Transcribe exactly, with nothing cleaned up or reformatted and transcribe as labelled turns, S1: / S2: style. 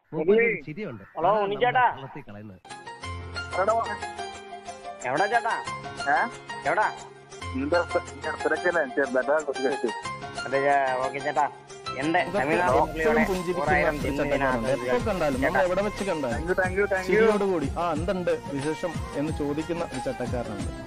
S1: ചിരിയുണ്ട്.
S2: Hello ഉണ്ണിച്ചേട്ടാ, എവിടാ ചേട്ടാ? എവിടാ? അതെ ഓക്കെ ചേട്ടാ. എന്റെ
S3: ചിരിയോടുകൂടി ആ എന്തുണ്ട് വിശേഷം എന്ന് ചോദിക്കുന്ന ഒരു ചട്ടക്കാരനുണ്ട്.